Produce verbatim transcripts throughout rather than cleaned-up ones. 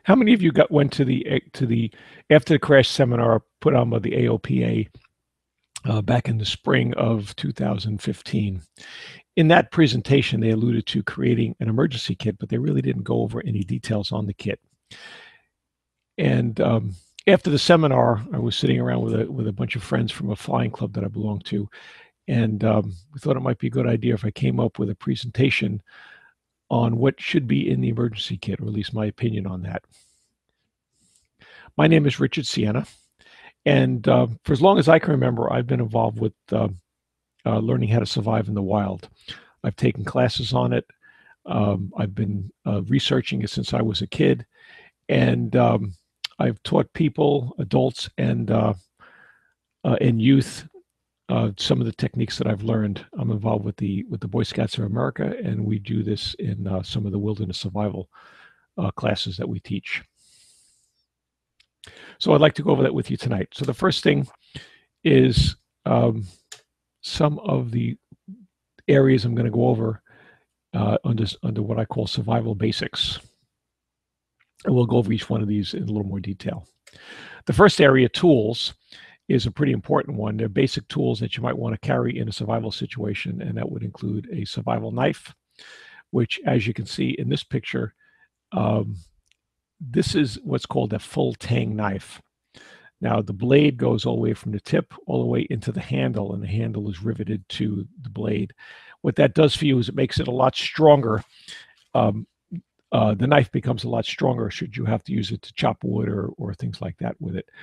How many of you got went to the to the after the crash seminar put on by the A O P A uh, back in the spring of two thousand fifteen? In that presentation, they alluded to creating an emergency kit, but they really didn't go over any details on the kit. And um, after the seminar, I was sitting around with a with a bunch of friends from a flying club that I belong to, and um, we thought it might be a good idea if I came up with a presentation on what should be in the emergency kit, or at least my opinion on that. My name is Richard Sienna, and uh, for as long as I can remember, I've been involved with uh, uh, learning how to survive in the wild. I've taken classes on it. Um, I've been uh, researching it since I was a kid, and um, I've taught people, adults, and uh, uh, and youth uh, some of the techniques that I've learned. I'm involved with the with the Boy Scouts of America, and we do this in uh, some of the wilderness survival uh, classes that we teach. So I'd like to go over that with you tonight. So the first thing is um, some of the areas I'm going to go over uh, under, under what I call survival basics. And we'll go over each one of these in a little more detail. The first area, tools, is a pretty important one. They're basic tools that you might want to carry in a survival situation, and that would include a survival knife, which, as you can see in this picture, um, this is what's called a full tang knife. Now, the blade goes all the way from the tip all the way into the handle, and the handle is riveted to the blade. What that does for you is it makes it a lot stronger. Um, uh, the knife becomes a lot stronger should you have to use it to chop wood or, or things like that with it.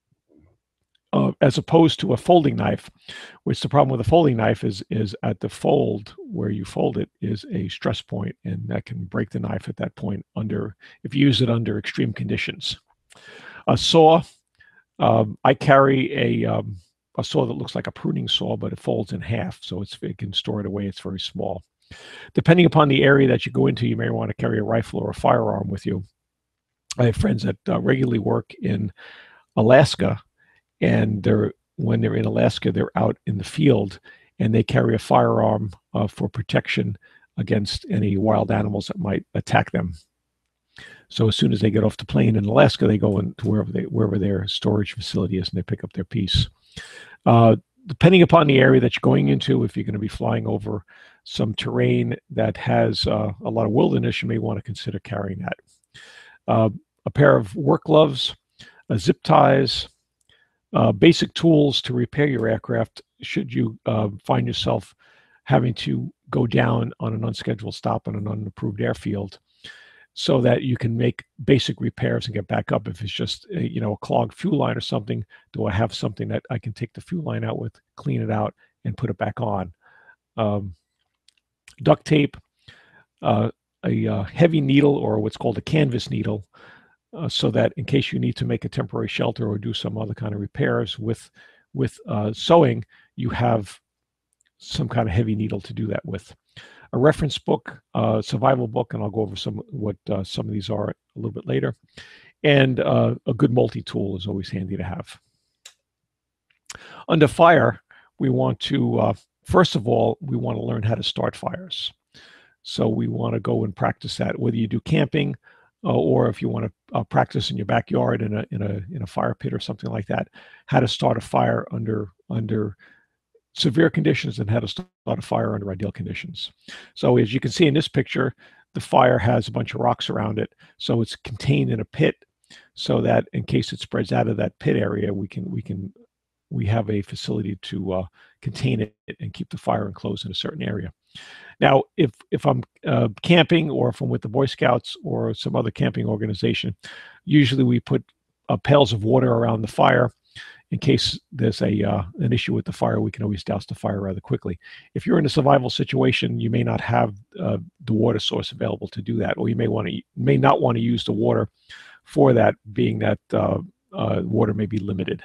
Uh, as opposed to a folding knife, which the problem with a folding knife is, is at the fold where you fold it is a stress point, and that can break the knife at that point under, if you use it under extreme conditions. A saw, um, I carry a, um, a saw that looks like a pruning saw, but it folds in half, so it's, it can store it away. It's very small. Depending upon the area that you go into, you may want to carry a rifle or a firearm with you. I have friends that uh, regularly work in Alaska, and they're when they're in Alaska, they're out in the field, and they carry a firearm uh, for protection against any wild animals that might attack them. So as soon as they get off the plane in Alaska, they go into wherever they wherever their storage facility is, and they pick up their piece. Uh, depending upon the area that you're going into, if you're going to be flying over some terrain that has uh, a lot of wilderness, you may want to consider carrying that. Uh, a pair of work gloves, a zip ties. Uh, basic tools to repair your aircraft should you uh, find yourself having to go down on an unscheduled stop on an unapproved airfield, so that you can make basic repairs and get back up. If it's just a, you know, a clogged fuel line or something, do I have something that I can take the fuel line out with, clean it out, and put it back on? Um, duct tape, uh, a uh, heavy needle, or what's called a canvas needle, Uh, so that in case you need to make a temporary shelter or do some other kind of repairs with with uh, sewing, you have some kind of heavy needle to do that with. A reference book, uh, survival book, and I'll go over some what uh, some of these are a little bit later. And uh, a good multi-tool is always handy to have. Under fire, we want to, uh, first of all, we want to learn how to start fires. So we want to go and practice that, whether you do camping, Uh, or if you want to uh, practice in your backyard in a in a in a fire pit or something like that, how to start a fire under under severe conditions and how to start a fire under ideal conditions. So as you can see in this picture, the fire has a bunch of rocks around it, so it's contained in a pit, so that in case it spreads out of that pit area, we can we can we have a facility to uh, contain it and keep the fire enclosed in a certain area. Now, if if I'm uh, camping, or if I'm with the Boy Scouts or some other camping organization, usually we put uh, pails of water around the fire in case there's a uh, an issue with the fire. We can always douse the fire rather quickly. If you're in a survival situation, you may not have uh, the water source available to do that, or you may want to may not want to use the water for that, being that uh, uh, water may be limited.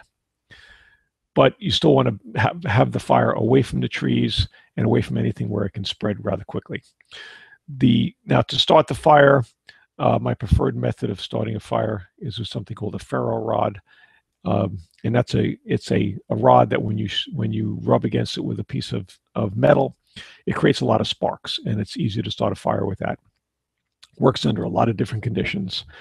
But you still want to have, have the fire away from the trees and away from anything where it can spread rather quickly. The now to start the fire, uh, my preferred method of starting a fire is with something called a ferro rod, um, and that's a it's a, a rod that when you when you rub against it with a piece of of metal, it creates a lot of sparks, and it's easy to start a fire with that. Works under a lot of different conditions,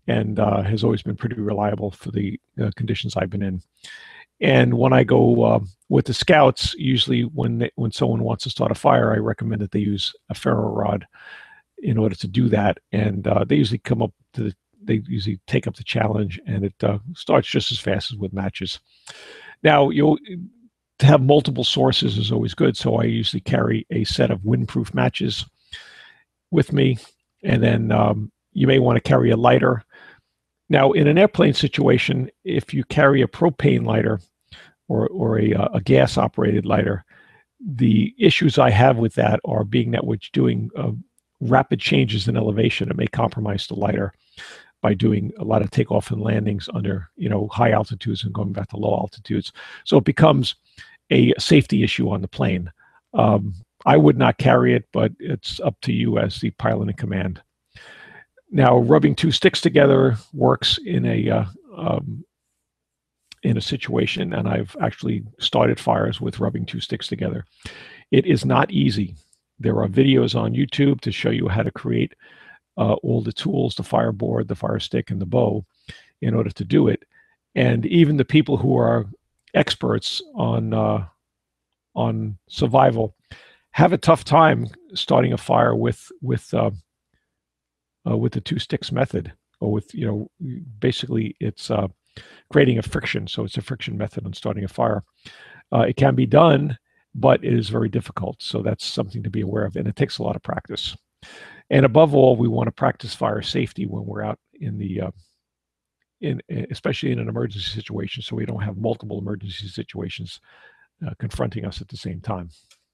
and uh, has always been pretty reliable for the uh, conditions I've been in. And when I go uh, with the scouts, usually when they, when someone wants to start a fire, I recommend that they use a ferro rod in order to do that. And uh, they usually come up to the, they usually take up the challenge, and it uh, starts just as fast as with matches. Now, you'll to have multiple sources is always good, so I usually carry a set of windproof matches with me, and then um, you may want to carry a lighter. Now, in an airplane situation, if you carry a propane lighter or, or a, a gas-operated lighter, the issues I have with that are being that we're doing uh, rapid changes in elevation. It may compromise the lighter by doing a lot of takeoff and landings under, you know, high altitudes and going back to low altitudes. So it becomes a safety issue on the plane. Um, I would not carry it, but it's up to you as the pilot in command. Now, rubbing two sticks together works in a uh, um, in a situation, and I've actually started fires with rubbing two sticks together. It is not easy. There are videos on YouTube to show you how to create uh, all the tools, the fireboard, the fire stick, and the bow in order to do it. And even the people who are experts on uh, on survival have a tough time starting a fire with with uh, uh, with the two sticks method, or with, you know, basically it's uh, creating a friction. So it's a friction method on starting a fire. Uh, it can be done, but it is very difficult. So that's something to be aware of, and it takes a lot of practice. And above all, we want to practice fire safety when we're out in the, uh, in especially in an emergency situation, so we don't have multiple emergency situations uh, confronting us at the same time.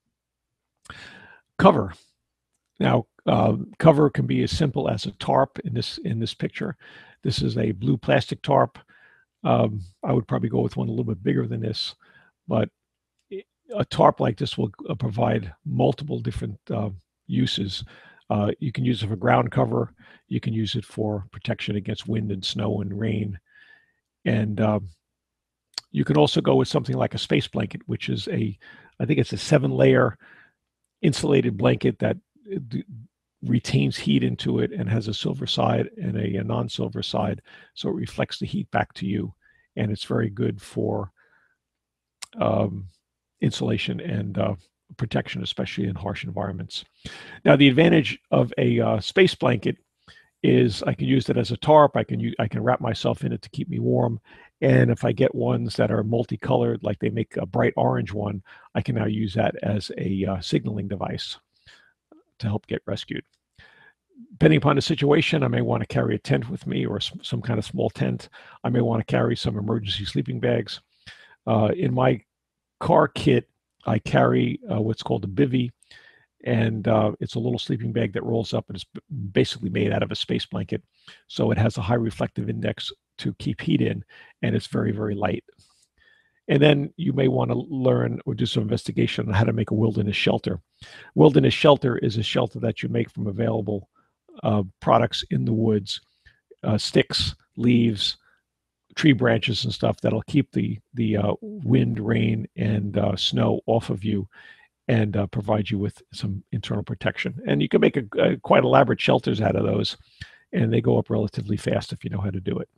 Cover. Now, uh, cover can be as simple as a tarp in this in this picture. This is a blue plastic tarp. Um, I would probably go with one a little bit bigger than this, but a tarp like this will uh, provide multiple different uh, uses. Uh, you can use it for ground cover. You can use it for protection against wind and snow and rain. And um, you can also go with something like a space blanket, which is a, I think it's a seven layer insulated blanket that retains heat into it and has a silver side and a, a non-silver side. So it reflects the heat back to you. And it's very good for um, insulation and uh, protection, especially in harsh environments. Now, the advantage of a uh, space blanket is I can use it as a tarp. I can use, I can wrap myself in it to keep me warm. And if I get ones that are multicolored, like they make a bright orange one, I can now use that as a uh, signaling device to help get rescued. Depending upon the situation, I may want to carry a tent with me, or some kind of small tent. I may want to carry some emergency sleeping bags. Uh, in my car kit, I carry uh, what's called a bivy, and uh, it's a little sleeping bag that rolls up and is basically made out of a space blanket. So it has a high reflective index to keep heat in, and it's very, very light. And then you may want to learn or do some investigation on how to make a wilderness shelter. Wilderness shelter is a shelter that you make from available uh, products in the woods, uh, sticks, leaves, tree branches and stuff that'll keep the, the uh, wind, rain, and uh, snow off of you, and uh, provide you with some internal protection. And you can make a, a quite elaborate shelters out of those, and they go up relatively fast if you know how to do it.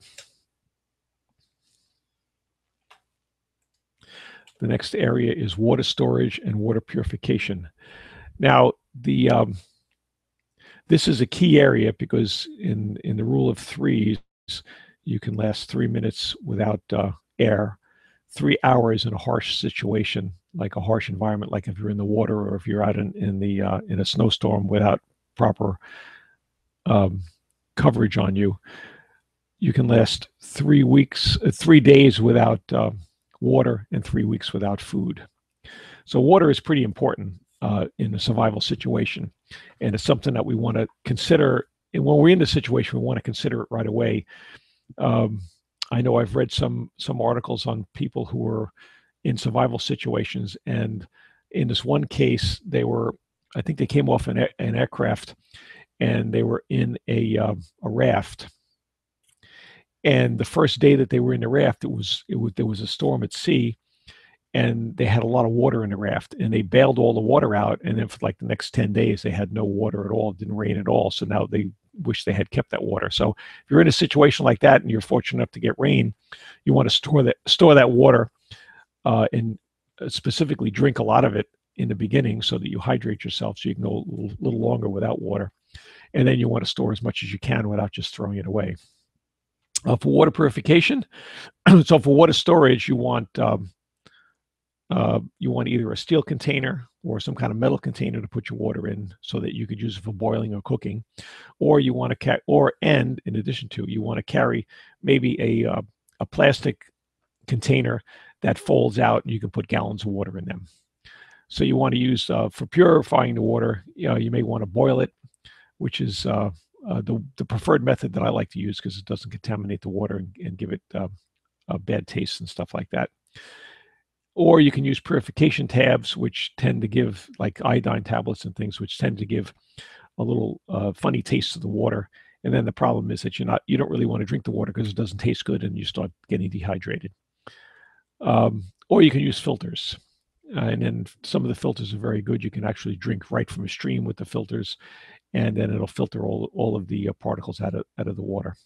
The next area is water storage and water purification. Now, the um, this is a key area because in, in the rule of threes, you can last three minutes without uh, air, three hours in a harsh situation, like a harsh environment, like if you're in the water or if you're out in, in, the, uh, in a snowstorm without proper um, coverage on you. You can last three weeks, uh, three days without uh, water and three weeks without food. So water is pretty important uh, in a survival situation. And it's something that we want to consider. And when we're in the situation, we want to consider it right away. Um, I know I've read some some articles on people who were in survival situations, and in this one case, they were, I think they came off an, an aircraft, and they were in a uh, a raft. And the first day that they were in the raft, it was it was there was a storm at sea, and they had a lot of water in the raft, and they bailed all the water out, and then for like the next ten days, they had no water at all. It didn't rain at all. So now they wish they had kept that water. So if you're in a situation like that and you're fortunate enough to get rain, you want to store that store that water uh, and specifically drink a lot of it in the beginning so that you hydrate yourself so you can go a little, little longer without water. And then you want to store as much as you can without just throwing it away. Uh, for water purification, so for water storage, you want um, uh, you want either a steel container or some kind of metal container to put your water in so that you could use it for boiling or cooking, or you want to ca- or and in addition to, you want to carry maybe a uh, a plastic container that folds out and you can put gallons of water in them. So you want to use uh, for purifying the water, you know, you may want to boil it, which is uh, uh, the, the preferred method that I like to use because it doesn't contaminate the water and, and give it uh, a bad taste and stuff like that. Or you can use purification tabs, which tend to give, like iodine tablets and things, which tend to give a little uh, funny taste to the water. And then the problem is that you're not, you don't really want to drink the water because it doesn't taste good and you start getting dehydrated. Um, or you can use filters. Uh, and then some of the filters are very good. You can actually drink right from a stream with the filters, and then it'll filter all, all of the uh, particles out of, out of the water.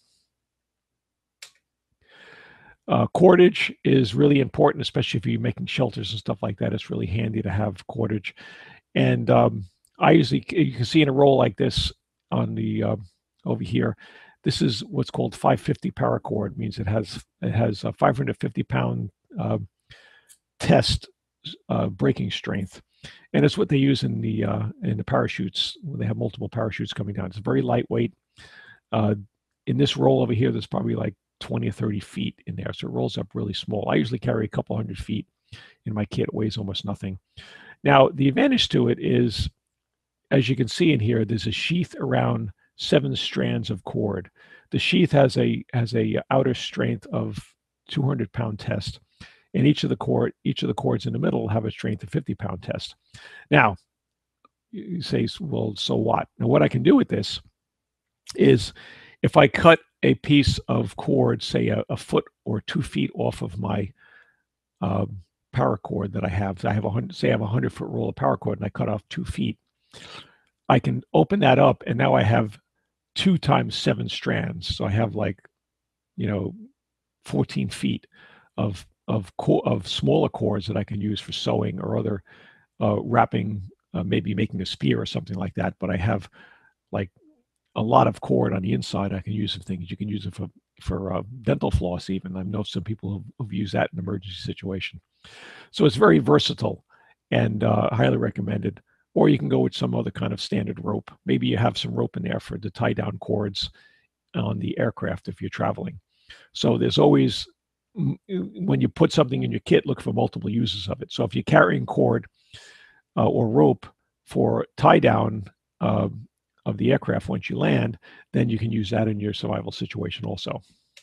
Uh, cordage is really important, especially if you're making shelters and stuff like that. It's really handy to have cordage. And um, I usually, you can see in a roll like this on the, uh, over here, this is what's called five fifty paracord. It means it has, it has a five hundred fifty pound uh, test uh, breaking strength. And it's what they use in the uh, in the parachutes when they have multiple parachutes coming down. It's very lightweight. Uh, in this roll over here, there's probably like twenty or thirty feet in there, so it rolls up really small. I usually carry a couple hundred feet in my kit. It weighs almost nothing. Now, the advantage to it is, as you can see in here, there's a sheath around seven strands of cord. The sheath has a has a outer strength of two hundred pound test, and each of the cord each of the cords in the middle have a strength of fifty pound test. Now, you say, well, so what? Now, what I can do with this is, if I cut a piece of cord, say a, a foot or two feet off of my uh, paracord that I have, I have a hundred, say I have a hundred foot roll of paracord, and I cut off two feet. I can open that up, and now I have two times seven strands. So I have like, you know, fourteen feet of of co- of smaller cords that I can use for sewing or other uh, wrapping, uh, maybe making a spear or something like that. But I have like a lot of cord on the inside. I can use some things. You can use it for for uh, dental floss even. I know some people who've, who've used that in an emergency situation. So it's very versatile and uh, highly recommended. Or you can go with some other kind of standard rope. Maybe you have some rope in there for to tie down cords on the aircraft if you're traveling. So there's always, when you put something in your kit, look for multiple uses of it. So if you're carrying cord uh, or rope for tie down uh, of the aircraft once you land, then you can use that in your survival situation also.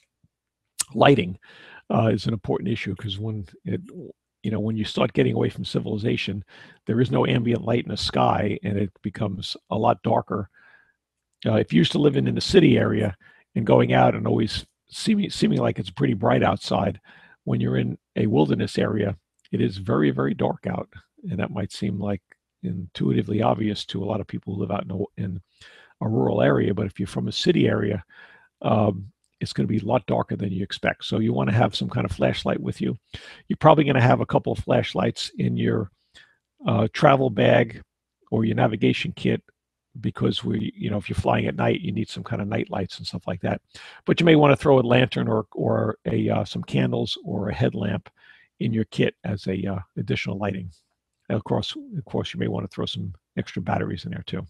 Lighting uh, is an important issue because when it, you know, when you start getting away from civilization, there is no ambient light in the sky, and it becomes a lot darker. Uh, if you used to live in, in the city area and going out and always seeming, seeming like it's pretty bright outside, when you're in a wilderness area, it is very, very dark out. And that might seem like intuitively obvious to a lot of people who live out in a, in a rural area. But if you're from a city area, um, it's going to be a lot darker than you expect. So you want to have some kind of flashlight with you. You're probably going to have a couple of flashlights in your uh, travel bag or your navigation kit, because we, you know, if you're flying at night, you need some kind of night lights and stuff like that. But you may want to throw a lantern or or a uh, some candles or a headlamp in your kit as a uh, additional lighting. And of course, of course, you may want to throw some extra batteries in there too.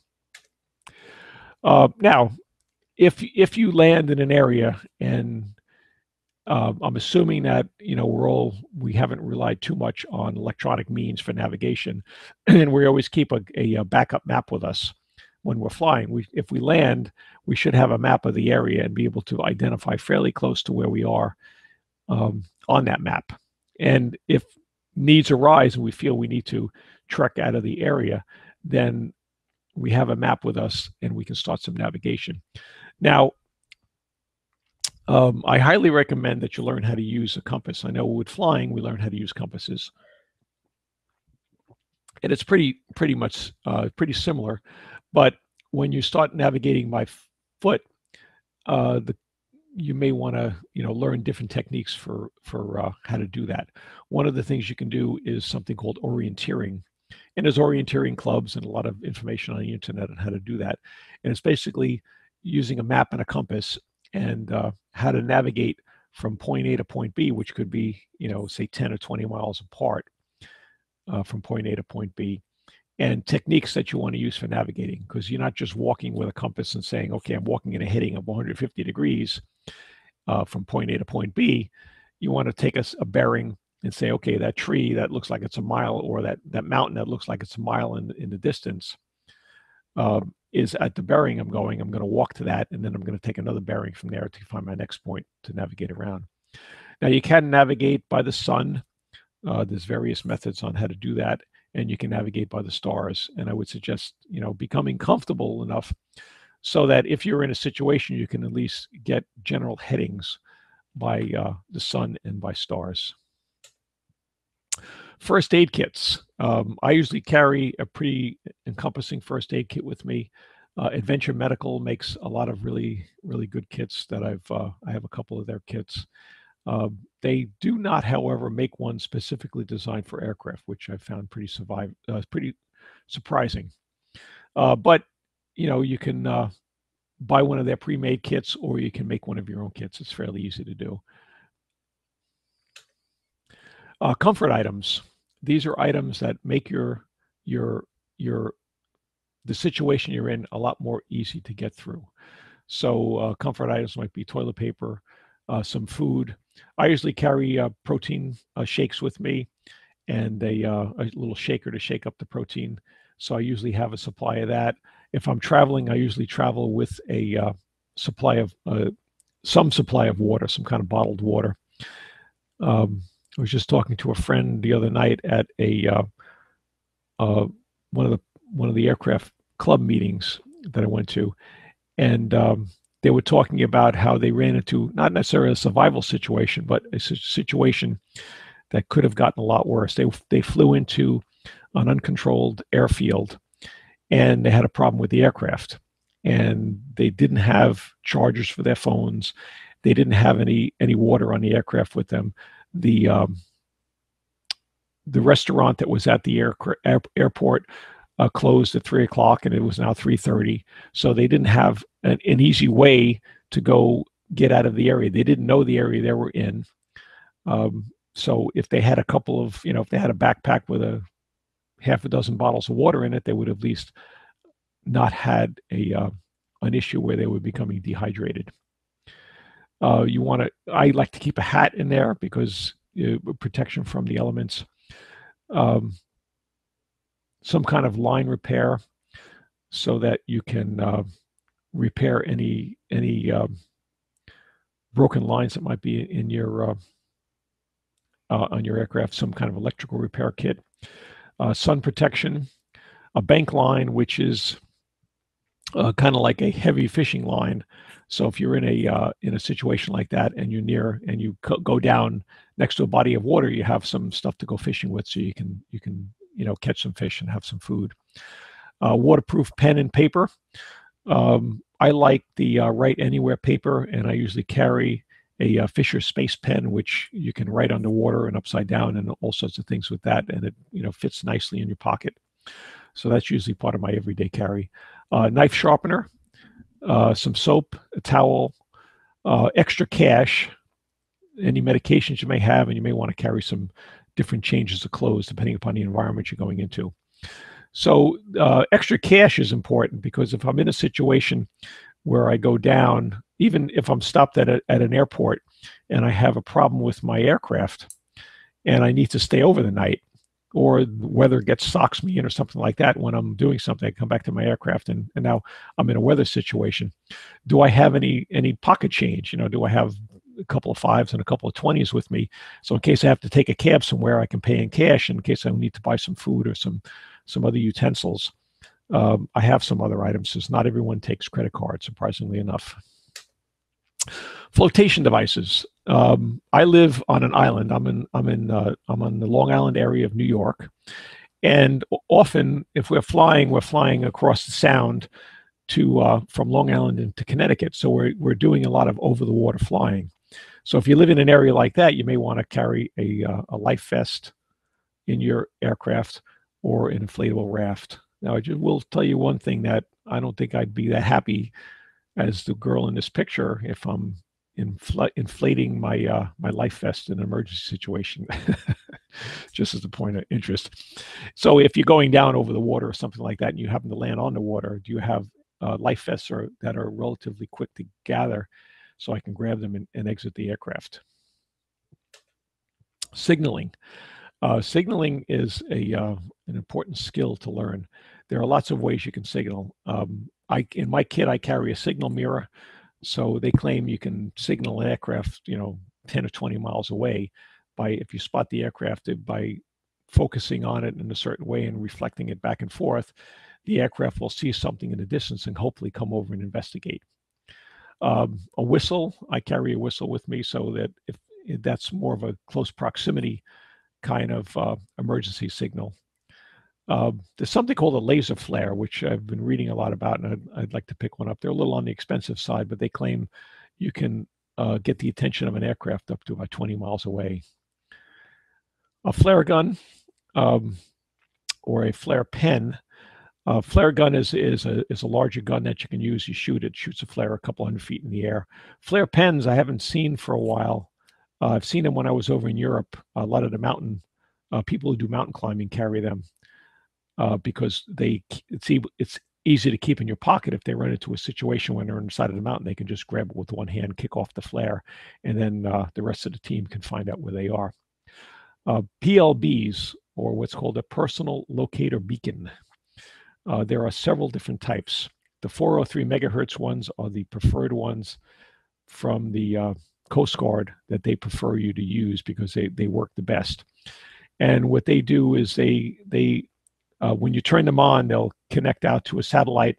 Uh, now, if if you land in an area, and uh, I'm assuming that, you know, we're all, we haven't relied too much on electronic means for navigation, and we always keep a, a backup map with us when we're flying. We, if we land, we should have a map of the area and be able to identify fairly close to where we are um, on that map. And if needs arise and we feel we need to trek out of the area, then we have a map with us and we can start some navigation. Now, um, I highly recommend that you learn how to use a compass. I know with flying, we learn how to use compasses. And it's pretty, pretty much, uh, pretty similar. But when you start navigating by foot, uh, the you may want to you know learn different techniques for for uh, how to do that. One of the things you can do is something called orienteering, and there's orienteering clubs and a lot of information on the internet on how to do that. And it's basically using a map and a compass and uh, how to navigate from point A to point B, which could be you know say ten or twenty miles apart uh, from point A to point B, and techniques that you want to use for navigating, because you're not just walking with a compass and saying, okay, I'm walking in a heading of one hundred fifty degrees uh, from point A to point B. You want to take a, a bearing and say, okay, that tree that looks like it's a mile, or that, that mountain that looks like it's a mile in, in the distance uh, is at the bearing I'm going. I'm going to walk to that, and then I'm going to take another bearing from there to find my next point to navigate around. Now, you can navigate by the sun. Uh, there's various methods on how to do that, and you can navigate by the stars. And I would suggest, you know, becoming comfortable enough so that if you're in a situation, you can at least get general headings by uh, the sun and by stars. First aid kits. Um, I usually carry a pretty encompassing first aid kit with me. Uh, Adventure Medical makes a lot of really, really good kits that I've, uh, I have a couple of their kits. Uh, they do not, however, make one specifically designed for aircraft, which I found pretty survive, uh, pretty surprising. Uh, but, you know, you can uh, buy one of their pre-made kits, or you can make one of your own kits. It's fairly easy to do. Uh, comfort items. These are items that make your your your the situation you're in a lot more easy to get through. So uh, comfort items might be toilet paper, uh, some food. I usually carry uh, protein uh, shakes with me, and a, uh, a little shaker to shake up the protein. So I usually have a supply of that. If I'm traveling, I usually travel with a uh, supply of uh, some supply of water, some kind of bottled water. Um, I was just talking to a friend the other night at a uh, uh, one of the one of the aircraft club meetings that I went to, and um, they were talking about how they ran into not necessarily a survival situation, but a situation that could have gotten a lot worse. They they flew into an uncontrolled airfield, and they had a problem with the aircraft, and they didn't have chargers for their phones. They didn't have any any water on the aircraft with them. The um, the restaurant that was at the air, air, airport uh, closed at three o'clock, and it was now three thirty. So they didn't have an, an easy way to go get out of the area. They didn't know the area they were in. Um, so if they had a couple of, you know, if they had a backpack with a half a dozen bottles of water in it, they would have at least not had a uh, an issue where they were becoming dehydrated. Uh, you want to, I like to keep a hat in there because uh, protection from the elements. Um, some kind of line repair so that you can uh, repair any any um, broken lines that might be in your uh, uh, on your aircraft. Some kind of electrical repair kit, uh, sun protection, a bank line, which is uh, kind of like a heavy fishing line. So if you're in a uh, in a situation like that, and you're near, and you go down next to a body of water, you have some stuff to go fishing with, so you can you can you know catch some fish and have some food. Uh, waterproof pen and paper. Um, I like the uh, Write Anywhere paper, and I usually carry a uh, Fisher Space pen, which you can write underwater and upside down, and all sorts of things with that, and it you know fits nicely in your pocket. So that's usually part of my everyday carry. Uh, knife sharpener. Uh, some soap, a towel, uh, extra cash, any medications you may have, and you may want to carry some different changes of clothes depending upon the environment you're going into. So uh, extra cash is important, because if I'm in a situation where I go down, even if I'm stopped at, a, at an airport and I have a problem with my aircraft and I need to stay over the night, or the weather gets socks me in or something like that, when I'm doing something, I come back to my aircraft and, and now I'm in a weather situation. Do I have any any pocket change? You know, do I have a couple of fives and a couple of twenties with me? So in case I have to take a cab somewhere, I can pay in cash. In case I need to buy some food or some some other utensils, um, I have some other items, because not everyone takes credit cards, surprisingly enough. Flotation devices. Um, I live on an island. I'm in. I'm in. Uh, I'm on the Long Island area of New York, and often, if we're flying, we're flying across the Sound, to uh, from Long Island into Connecticut. So we're we're doing a lot of over the water flying. So if you live in an area like that, you may want to carry a uh, a life vest in your aircraft or an inflatable raft. Now I just will tell you one thing, that I don't think I'd be that happy as the girl in this picture if I'm infl inflating my uh, my life vest in an emergency situation. Just as a point of interest. So if you're going down over the water or something like that and you happen to land on the water, do you have uh, life vests are, that are relatively quick to gather so I can grab them and, and exit the aircraft? Signaling. Uh, signaling is a uh, an important skill to learn. There are lots of ways you can signal. Um, I, in my kit, I carry a signal mirror. So they claim you can signal an aircraft, you know, ten or twenty miles away by, if you spot the aircraft, by focusing on it in a certain way and reflecting it back and forth, the aircraft will see something in the distance and hopefully come over and investigate. Um, a whistle, I carry a whistle with me so that if, if that's more of a close proximity kind of uh, emergency signal. Uh, there's something called a laser flare, which I've been reading a lot about, and I'd, I'd like to pick one up. They're a little on the expensive side, but they claim you can uh, get the attention of an aircraft up to about twenty miles away. A flare gun um, or a flare pen. A flare gun is, is, a, is a larger gun that you can use. You shoot it, shoots a flare a couple hundred feet in the air. Flare pens I haven't seen for a while. Uh, I've seen them when I was over in Europe. A lot of the mountain uh, people who do mountain climbing carry them. Uh, because they it's, it's easy to keep in your pocket. If they run into a situation when they're on the side of the mountain, they can just grab it with one hand, kick off the flare, and then uh, the rest of the team can find out where they are. Uh, P L Bs, or what's called a personal locator beacon. Uh, there are several different types. The four oh three megahertz ones are the preferred ones from the uh, Coast Guard that they prefer you to use because they, they work the best. And what they do is they, they Uh, when you turn them on, they'll connect out to a satellite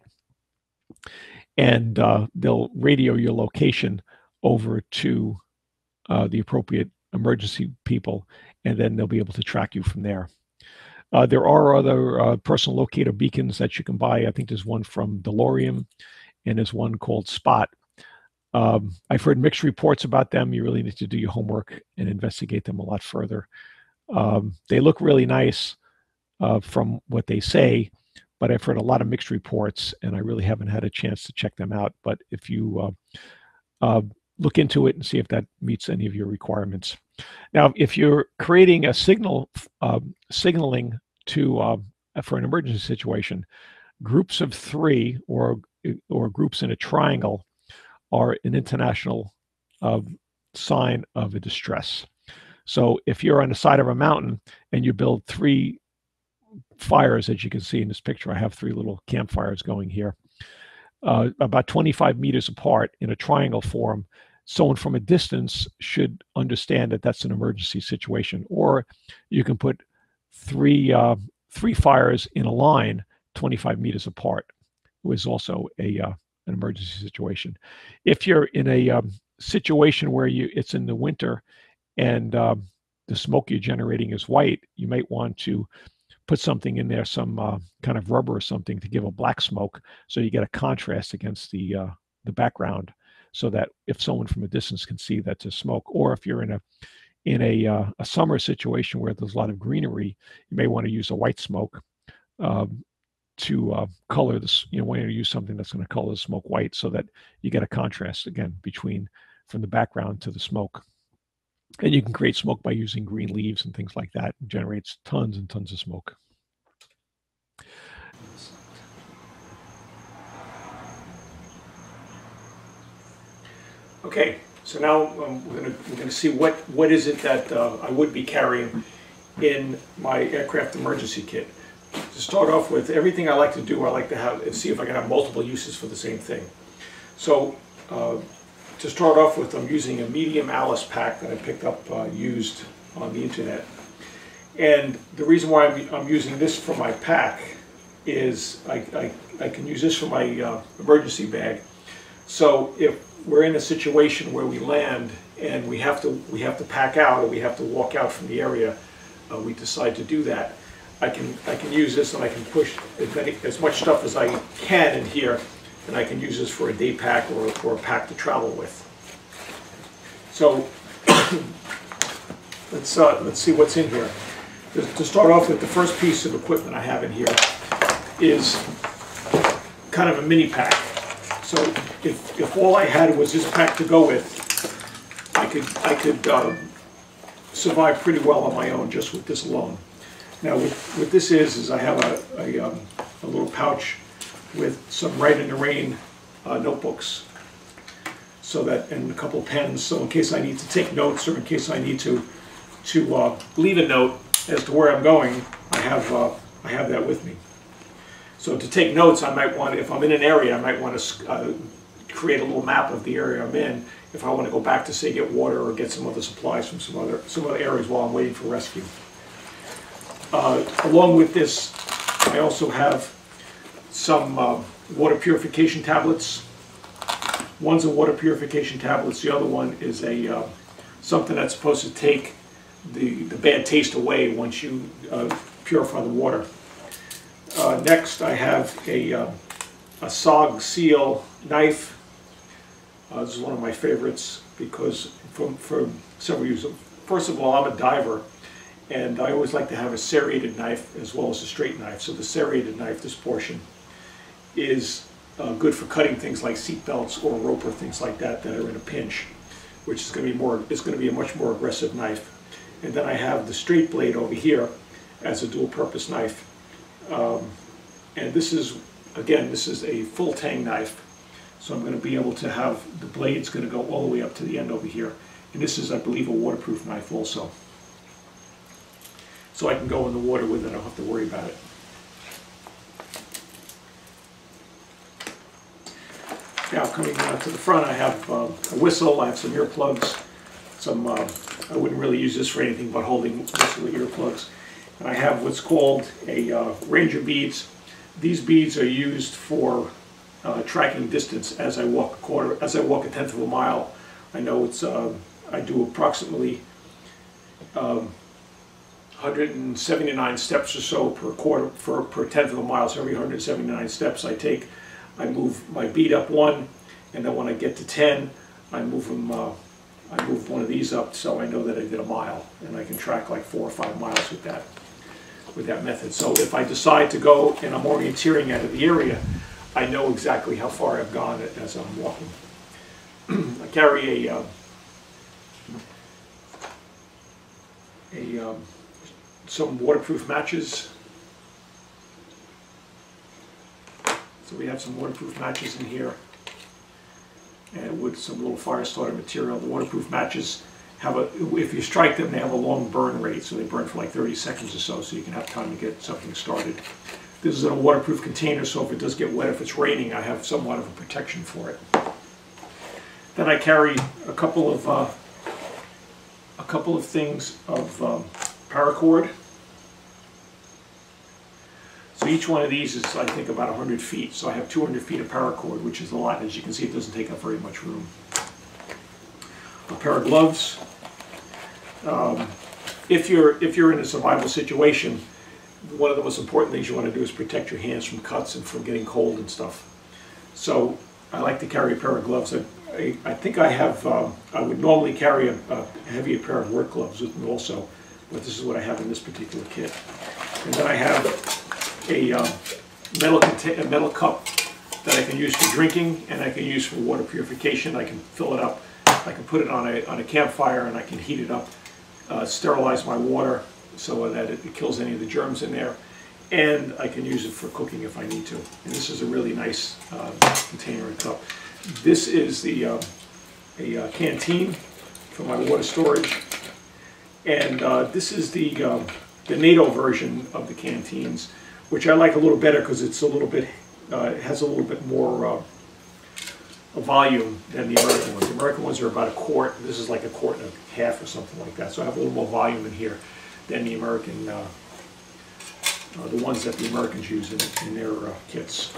and uh, they'll radio your location over to uh, the appropriate emergency people, and then they'll be able to track you from there. Uh, there are other uh, personal locator beacons that you can buy. I think there's one from DeLorean and there's one called Spot. Um, I've heard mixed reports about them. You really need to do your homework and investigate them a lot further. Um, they look really nice. Uh, from what they say, but I've heard a lot of mixed reports and I really haven't had a chance to check them out. But if you uh, uh, look into it and see if that meets any of your requirements. Now, if you're creating a signal, uh, signaling to uh, for an emergency situation, groups of three or or groups in a triangle are an international uh, sign of a distress. So if you're on the side of a mountain and you build three fires, as you can see in this picture, I have three little campfires going here, uh, about twenty-five meters apart in a triangle form. Someone from a distance should understand that that's an emergency situation. Or you can put three uh, three fires in a line twenty-five meters apart. It was also a uh, an emergency situation. If you're in a um, situation where you it's in the winter and um, the smoke you're generating is white, you might want to put something in there, some uh, kind of rubber or something to give a black smoke, so you get a contrast against the uh, the background, so that if someone from a distance can see that's a smoke. Or if you're in a in a uh, a summer situation where there's a lot of greenery, you may want to use a white smoke um, to uh, color this. You know, want to use something that's going to color the smoke white, so that you get a contrast again between from the background to the smoke. And you can create smoke by using green leaves and things like that. It generates tons and tons of smoke. Okay, so now um, we're going we're gonna see what, what is it that uh, I would be carrying in my aircraft emergency kit. To start off with, everything I like to do, I like to have see if I can have multiple uses for the same thing. So. Uh, To start off with, I'm using a medium Alice pack that I picked up uh, used on the internet. And the reason why I'm, I'm using this for my pack is I, I, I can use this for my uh, emergency bag. So if we're in a situation where we land and we have to, we have to pack out or we have to walk out from the area, uh, we decide to do that, I can, I can use this and I can push as, many, as much stuff as I can in here and I can use this for a day pack or, or a pack to travel with. So let's, uh, let's see what's in here. To, to start off with, the first piece of equipment I have in here is kind of a mini pack. So if, if all I had was this pack to go with, I could, I could uh, survive pretty well on my own just with this alone. Now what, what this is, is I have a, a, um, a little pouch with some Write in the Rain uh, notebooks, so that, and a couple pens, so in case I need to take notes or in case I need to, to uh, leave a note as to where I'm going, I have, uh, I have that with me. So to take notes, I might want, if I'm in an area, I might want to uh, create a little map of the area I'm in if I want to go back to, say, get water or get some other supplies from some other, some other areas while I'm waiting for rescue. Uh, along with this, I also have some uh, water purification tablets. One's a water purification tablets, the other one is a uh, something that's supposed to take the, the bad taste away once you uh, purify the water. Uh, next, I have a, uh, a S O G seal knife. Uh, this is one of my favorites because from, for several years. First of all, I'm a diver, and I always like to have a serrated knife as well as a straight knife. So the serrated knife, this portion, is uh, good for cutting things like seat belts or rope or things like that that are in a pinch, which is going to be more. It's going to be a much more aggressive knife. And then I have the straight blade over here as a dual-purpose knife. Um, and this is, again, this is a full tang knife, so I'm going to be able to have the blade's going to go all the way up to the end over here. And this is, I believe, a waterproof knife also, so I can go in the water with it. I don't have to worry about it. Now coming down to the front, I have uh, a whistle. I have some earplugs. Some uh, I wouldn't really use this for anything but holding whistle earplugs. And I have what's called a uh, Ranger beads. These beads are used for uh, tracking distance as I walk a quarter, as I walk a tenth of a mile. I know it's uh, I do approximately um, one hundred seventy-nine steps or so per quarter for per tenth of a mile. So every one hundred seventy-nine steps I take, I move my bead up one, and then when I get to ten, I move them. Uh, I move one of these up so I know that I did a mile, and I can track like four or five miles with that. with that method. So if I decide to go and I'm orienteering out of the area, I know exactly how far I've gone as I'm walking. I carry a, uh, a um, some waterproof matches. So we have some waterproof matches in here, and with some little fire starter material. The waterproof matches have a, if you strike them, they have a long burn rate, so they burn for like thirty seconds or so, so you can have time to get something started. This is in a waterproof container, so if it does get wet, if it's raining, I have somewhat of a protection for it. Then I carry a couple of uh, a couple of things of um, paracord. So each one of these is, I think, about one hundred feet. So I have two hundred feet of paracord, which is a lot. As you can see, it doesn't take up very much room. A pair of gloves. Um, if you're if you're in a survival situation, one of the most important things you want to do is protect your hands from cuts and from getting cold and stuff. So I like to carry a pair of gloves. I, I, I think I have. Uh, I would normally carry a, a heavier pair of work gloves with me also, but this is what I have in this particular kit. And then I have a uh, metal a metal cup that I can use for drinking, and I can use for water purification. I can fill it up. I can put it on a on a campfire, and I can heat it up, uh, sterilize my water so that it, it kills any of the germs in there, and I can use it for cooking if I need to. And this is a really nice uh, container and cup. This is the uh, a uh, canteen for my water storage, and uh, this is the uh, the NATO version of the canteens, which I like a little better because it's a little bit, uh, it has a little bit more uh, a volume than the American ones. The American ones are about a quart. This is like a quart and a half or something like that. So I have a little more volume in here than the American, uh, uh, the ones that the Americans use in, in their uh, kits.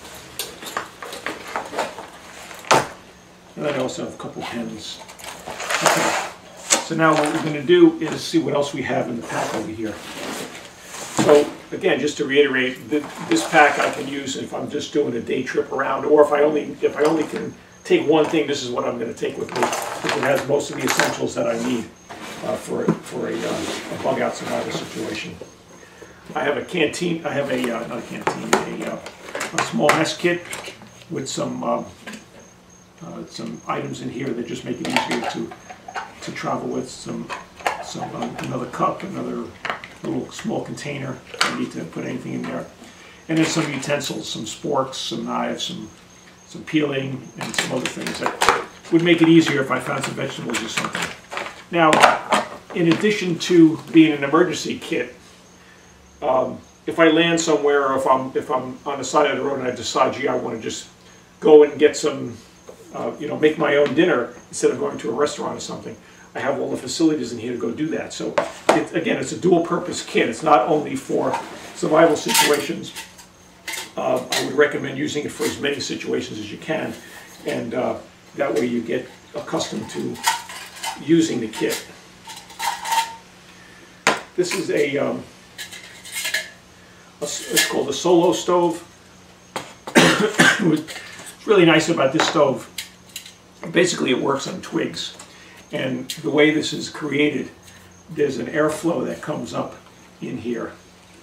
And I also have a couple pens. Okay. So now what we're going to do is see what else we have in the pack over here. So again, just to reiterate, th this pack I can use if I'm just doing a day trip around, or if I only if I only can take one thing. This is what I'm going to take with me, because it has most of the essentials that I need uh, for for a, uh, a bug out survival situation. I have a canteen. I have a uh, not a canteen, a, uh, a small mess kit with some uh, uh, some items in here that just make it easier to to travel with. Some some uh, another cup, another little small container. I need to put anything in there, and then some utensils, some sporks, some knives, some some peeling, and some other things that would make it easier if I found some vegetables or something. Now, in addition to being an emergency kit, um, if I land somewhere, or if I'm if I'm on the side of the road and I decide, gee, I want to just go and get some, uh, you know, make my own dinner instead of going to a restaurant or something, I have all the facilities in here to go do that. So, it, again, it's a dual-purpose kit. It's not only for survival situations. Uh, I would recommend using it for as many situations as you can, and uh, that way you get accustomed to using the kit. This is a, um, a it's called a solo stove. What's really nice about this stove, basically it works on twigs, and the way this is created, there's an airflow that comes up in here.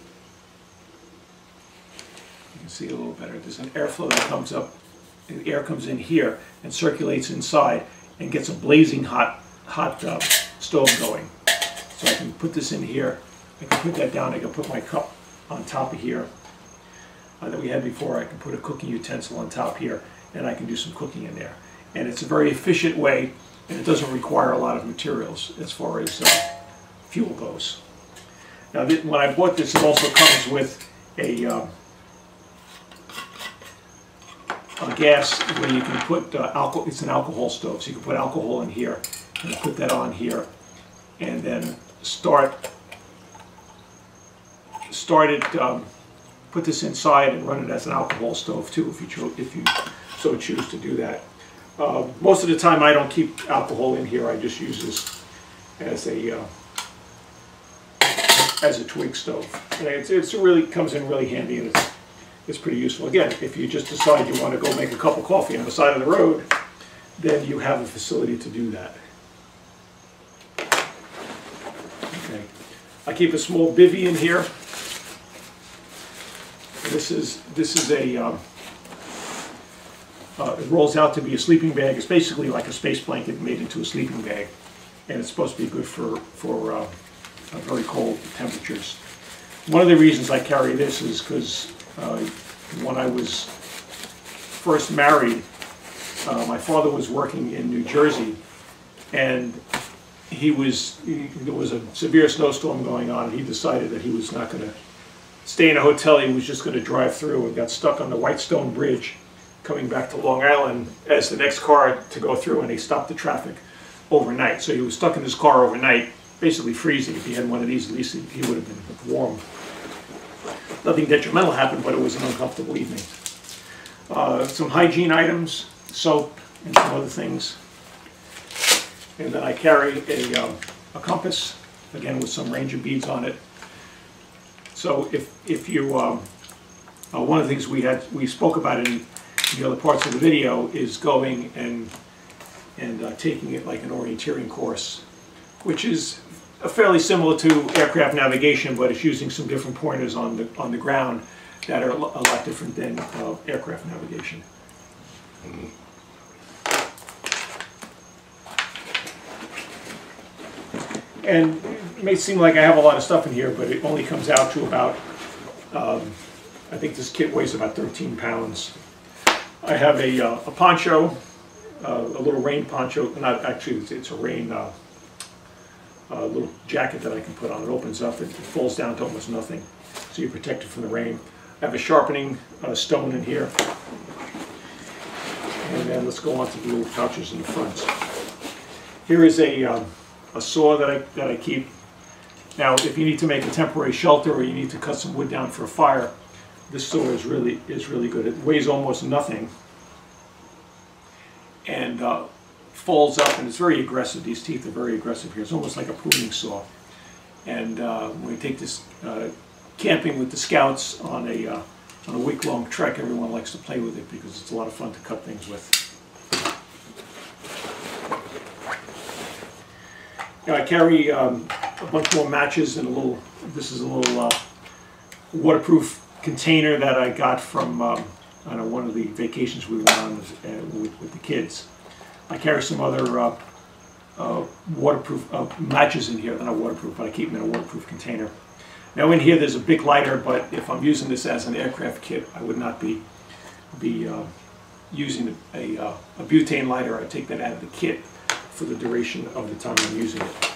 You can see it a little better. There's an airflow that comes up, and the air comes in here and circulates inside and gets a blazing hot hot uh, stove going. So I can put this in here, I can put that down, I can put my cup on top of here uh, that we had before. I can put a cooking utensil on top here, and I can do some cooking in there. And it's a very efficient way, and it doesn't require a lot of materials as far as uh, fuel goes. Now, th when I bought this, it also comes with a, uh, a gas where you can put uh, alcohol. It's an alcohol stove, so you can put alcohol in here and put that on here, and then start start it. Um, put this inside and run it as an alcohol stove too, if you cho if you so choose to do that. Uh, most of the time, I don't keep alcohol in here. I just use this as a uh, as a twig stove. And it's, it's really comes in really handy, and it's it's pretty useful. Again, if you just decide you want to go make a cup of coffee on the side of the road, then you have a facility to do that. Okay, I keep a small bivvy in here. This is this is a um, uh, it rolls out to be a sleeping bag. It's basically like a space blanket made into a sleeping bag, and it's supposed to be good for for uh, uh, very cold temperatures. One of the reasons I carry this is because uh, when I was first married, uh, my father was working in New Jersey, and he was he, there was a severe snowstorm going on, and he decided that he was not going to stay in a hotel. He was just going to drive through, and got stuck on the Whitestone Bridge coming back to Long Island as the next car to go through, and they stopped the traffic overnight. So he was stuck in his car overnight, basically freezing. If he had one of these, at least he, he would have been warm. Nothing detrimental happened, but it was an uncomfortable evening. Uh, some hygiene items, soap, and some other things. And then I carry a, um, a compass, again with some ranger beads on it. So if if you um, uh, one of the things we had we spoke about in the other parts of the video is going and and uh, taking it like an orienteering course, which is fairly similar to aircraft navigation, but it's using some different pointers on the on the ground that are a lot different than uh, aircraft navigation. And it may seem like I have a lot of stuff in here, but it only comes out to about, um, I think this kit weighs about thirteen pounds. I have a, uh, a poncho, uh, a little rain poncho, not actually, it's, it's a rain uh, uh, little jacket that I can put on. It opens up, it, it falls down to almost nothing, so you're protected from the rain. I have a sharpening uh, stone in here. And then let's go on to the little pouches in the front. Here is a um, a saw that I, that I keep. Now, if you need to make a temporary shelter or you need to cut some wood down for a fire, this saw is really is really good. It weighs almost nothing and uh, folds up, and it's very aggressive. These teeth are very aggressive here. It's almost like a pruning saw. And uh, when you take this uh, camping with the scouts on a, uh, on a week-long trek, everyone likes to play with it because it's a lot of fun to cut things with. Now, I carry um, a bunch more matches and a little, this is a little uh, waterproof container that I got from um, I don't know, one of the vacations we went on uh, with, with the kids. I carry some other uh, uh, waterproof uh, matches in here. They're not waterproof, but I keep them in a waterproof container. Now in here there's a big lighter, but if I'm using this as an aircraft kit, I would not be be uh, using a, a, a butane lighter. I take that out of the kit for the duration of the time I'm using it.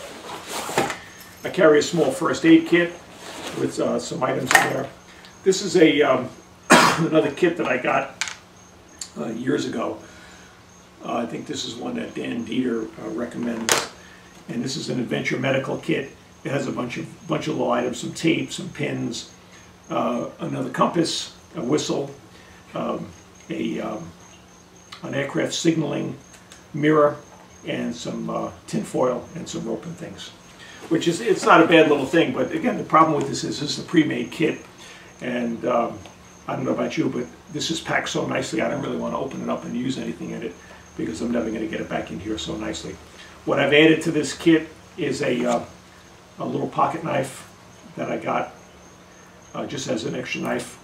I carry a small first aid kit with uh, some items in there. This is a um, another kit that I got uh, years ago. Uh, I think this is one that Dan Dieter uh, recommends, and this is an adventure medical kit. It has a bunch of bunch of little items, some tape, some pins, uh, another compass, a whistle, um, a um, an aircraft signaling mirror, and some uh, tin foil and some rope and things. Which is, it's not a bad little thing, but again, the problem with this is this is a pre-made kit, and um, I don't know about you, but this is packed so nicely I don't really want to open it up and use anything in it because I'm never going to get it back in here so nicely. What I've added to this kit is a, uh, a little pocket knife that I got uh, just as an extra knife.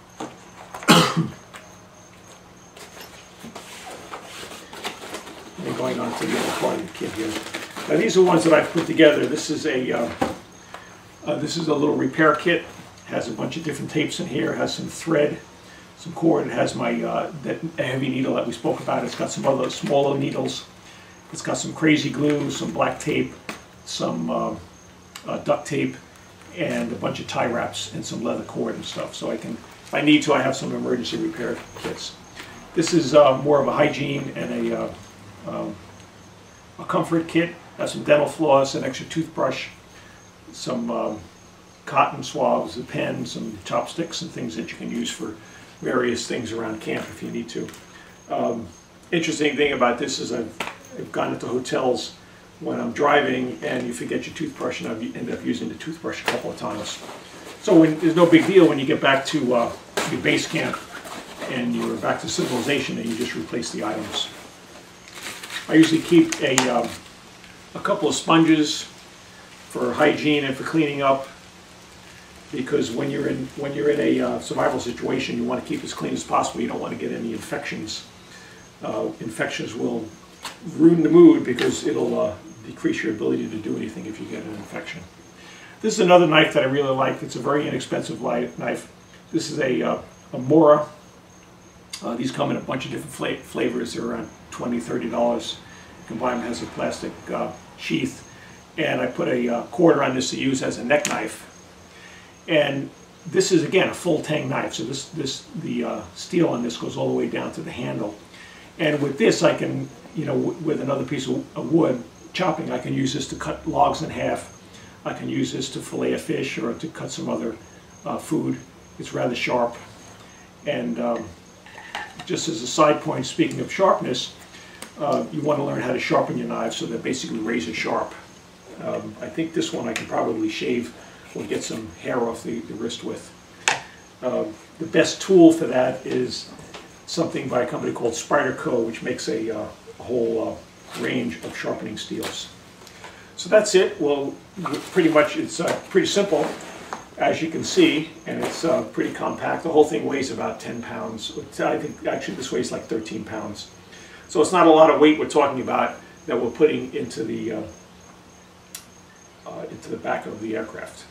And going on to the other part of the kit here. Now these are ones that I've put together. This is a uh, uh, this is a little repair kit. Has a bunch of different tapes in here. It has some thread, some cord. It has my uh, that heavy needle that we spoke about. It's got some other smaller needles. It's got some crazy glue, some black tape, some uh, uh, duct tape, and a bunch of tie wraps and some leather cord and stuff. So I can, if I need to, I have some emergency repair kits. This is uh, more of a hygiene and a uh, um, a comfort kit. Has some dental floss, an extra toothbrush, some um, cotton swabs, a pen, some chopsticks, and things that you can use for various things around camp if you need to. Um, interesting thing about this is I've, I've gone into hotels when I'm driving and you forget your toothbrush, and I've ended up using the toothbrush a couple of times. So when, there's no big deal when you get back to uh, your base camp and you're back to civilization and you just replace the items. I usually keep a, um, a couple of sponges for hygiene and for cleaning up, because when you're in when you're in a uh, survival situation, you want to keep as clean as possible. You don't want to get any infections. Uh, infections will ruin the mood because it'll uh, decrease your ability to do anything if you get an infection. This is another knife that I really like. It's a very inexpensive knife. This is a, uh, a Mora. Uh, these come in a bunch of different fla flavors. They're around twenty, thirty dollars. You can buy them. It has a plastic uh, sheath. And I put a uh, quarter on this to use as a neck knife. And this is, again, a full tang knife. So this, this the uh, steel on this goes all the way down to the handle. And with this, I can, you know, w with another piece of, of wood, chopping, I can use this to cut logs in half. I can use this to fillet a fish or to cut some other uh, food. It's rather sharp. And um, just as a side point, speaking of sharpness, uh, you want to learn how to sharpen your knives so they're basically razor sharp. Um, I think this one I can probably shave or get some hair off the, the wrist with. Uh, the best tool for that is something by a company called Spyderco, which makes a, uh, a whole uh, range of sharpening steels. So that's it. Well, pretty much it's uh, pretty simple, as you can see, and it's uh, pretty compact. The whole thing weighs about ten pounds. I think actually this weighs like thirteen pounds. So it's not a lot of weight we're talking about that we're putting into the uh, uh, into the back of the aircraft.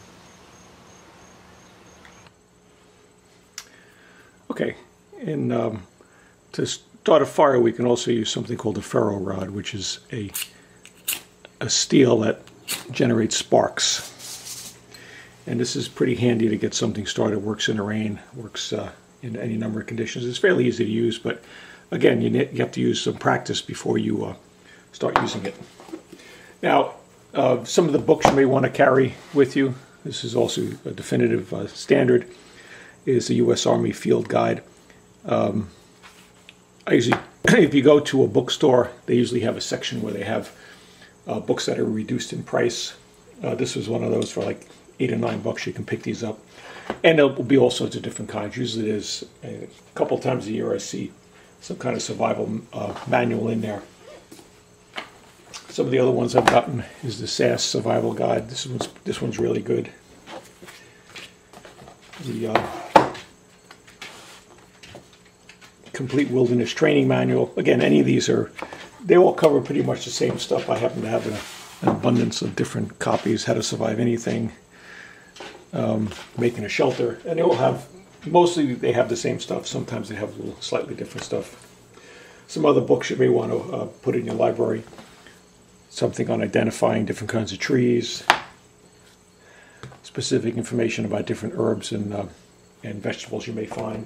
Okay, and um, to start a fire, we can also use something called a ferro rod, which is a a steel that generates sparks. And this is pretty handy to get something started. Works in the rain, works uh, in any number of conditions. It's fairly easy to use, but again, you, you have to use some practice before you uh, start using it. Now, uh, some of the books you may want to carry with you, this is also a definitive uh, standard, is the U S Army Field Guide. Um, I usually, if you go to a bookstore, they usually have a section where they have uh, books that are reduced in price. Uh, this was one of those for like eight or nine bucks. You can pick these up. And there will be all sorts of different kinds. Usually there's a couple times a year I see some kind of survival uh, manual in there. Some of the other ones I've gotten is the S A S Survival Guide. This one's, this one's really good. The uh, Complete Wilderness Training Manual. Again, any of these are, they all cover pretty much the same stuff. I happen to have a, an abundance of different copies. How to Survive Anything. Um, making a shelter, and they all have, mostly they have the same stuff. Sometimes they have a little slightly different stuff. Some other books you may want to uh, put in your library. Something on identifying different kinds of trees, specific information about different herbs and, uh, and vegetables you may find.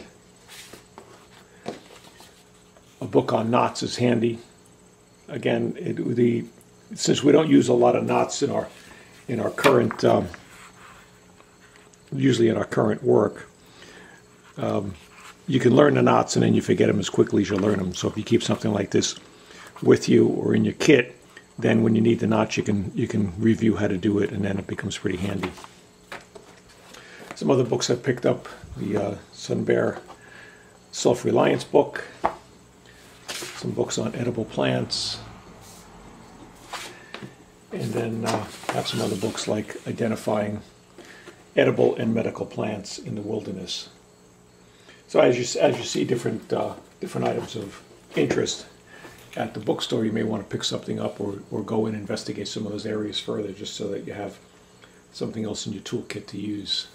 A book on knots is handy. Again, it, the, since we don't use a lot of knots in our, in our current um, usually in our current work, um, you can learn the knots and then you forget them as quickly as you learn them. So if you keep something like this with you or in your kit, then when you need the knots, you can you can review how to do it, and then it becomes pretty handy. Some other books I've picked up: the uh, Sun Bear Self-Reliance book, some books on edible plants, and then uh, have some other books like identifying edible and medical plants in the wilderness. So as you as you see different uh, different items of interest at the bookstore, you may want to pick something up or, or go and investigate some of those areas further, just so that you have something else in your toolkit to use.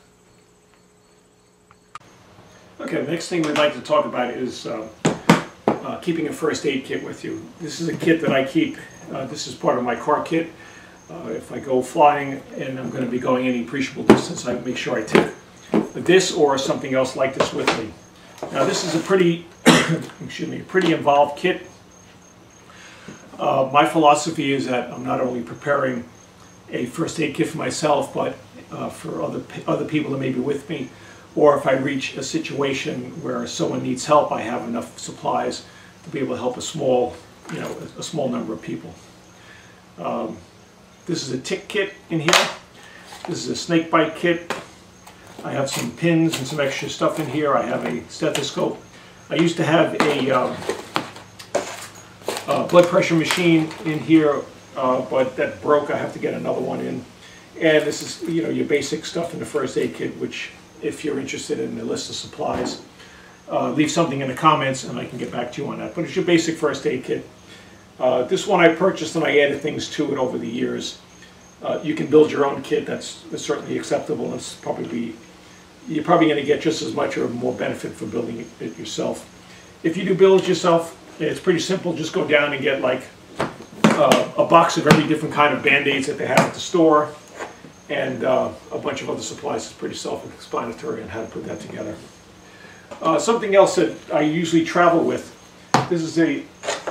Okay, the next thing we'd like to talk about is uh, uh, keeping a first aid kit with you. This is a kit that I keep. Uh, this is part of my car kit. Uh, if I go flying and I'm going to be going any appreciable distance, I make sure I take this or something else like this with me. Now this is a pretty, excuse me, a pretty involved kit. Uh, my philosophy is that I'm not only preparing a first aid kit for myself, but uh, for other other people that may be with me, or if I reach a situation where someone needs help, I have enough supplies to be able to help a small, you know, a, a small number of people. Um, this is a tick kit in here. This is a snake bite kit. I have some pins and some extra stuff in here. I have a stethoscope. I used to have a um, Uh, blood pressure machine in here, uh, but that broke. I have to get another one in. And this is, you know, your basic stuff in the first aid kit, which, if you're interested in the list of supplies, uh, leave something in the comments and I can get back to you on that. But it's your basic first aid kit. Uh, this one I purchased and I added things to it over the years. Uh, you can build your own kit. That's, that's certainly acceptable. It's probably, you're probably going to get just as much or more benefit for building it yourself. If you do build it yourself, it's pretty simple. Just go down and get like uh, a box of every different kind of Band-Aids that they have at the store, and uh, a bunch of other supplies. It's pretty self-explanatory on how to put that together. Uh, something else that I usually travel with. This is a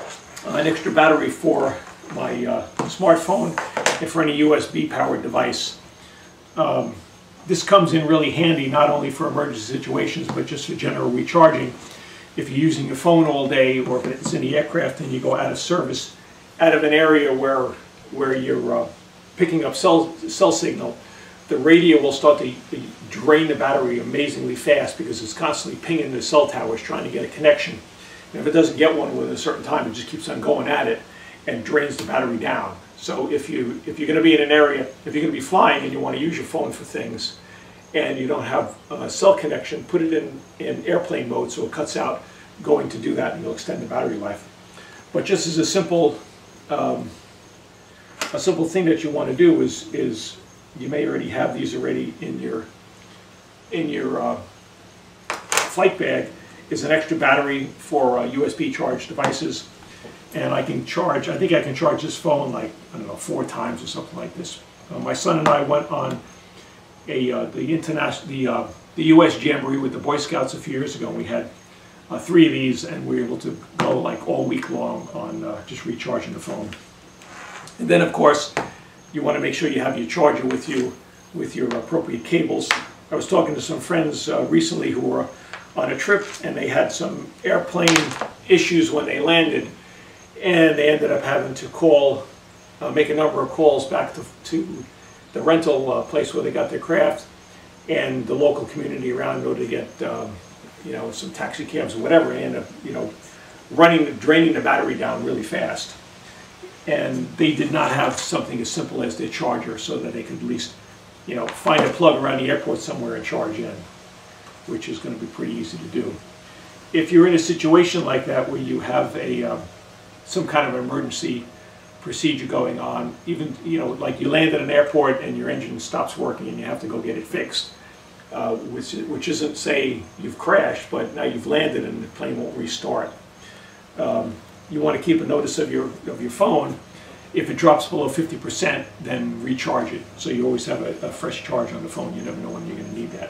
an extra battery for my uh, smartphone and for any U S B powered device. Um, this comes in really handy not only for emergency situations, but just for general recharging. If you're using your phone all day, or if it's in the aircraft and you go out of service, out of an area where where you're uh, picking up cell cell signal, the radio will start to drain the battery amazingly fast because it's constantly pinging the cell towers trying to get a connection. And if it doesn't get one within a certain time, it just keeps on going at it and drains the battery down. So if you if you're going to be in an area, if you're going to be flying and you want to use your phone for things, and you don't have a cell connection, put it in, in airplane mode so it cuts out going to do that, and you'll extend the battery life. But just as a simple um, a simple thing that you want to do is is you may already have these already in your in your uh, flight bag, is an extra battery for uh, U S B charged devices. And I can charge, I think I can charge this phone like, I don't know, four times or something like this. Uh, my son and I went on a uh, the international the uh, the U S Jamboree with the Boy Scouts a few years ago. We had uh, three of these, and we were able to go like all week long on uh, just recharging the phone. And then, of course, you want to make sure you have your charger with you, with your appropriate cables. I was talking to some friends uh, recently who were on a trip, and they had some airplane issues when they landed, and they ended up having to call, uh, make a number of calls back to, to the rental uh, place where they got their craft and the local community around in order to get, um, you know, some taxi cabs or whatever, and end up, you know, running, draining the battery down really fast. And they did not have something as simple as their charger so that they could at least, you know, find a plug around the airport somewhere and charge in, which is going to be pretty easy to do. If you're in a situation like that where you have a uh, some kind of emergency procedure going on, even, you know, like you land at an airport and your engine stops working and you have to go get it fixed, uh, which, which isn't, say, you've crashed, but now you've landed and the plane won't restart. Um, you want to keep a notice of your, of your phone. If it drops below fifty percent, then recharge it. So you always have a, a fresh charge on the phone. You never know when you're going to need that.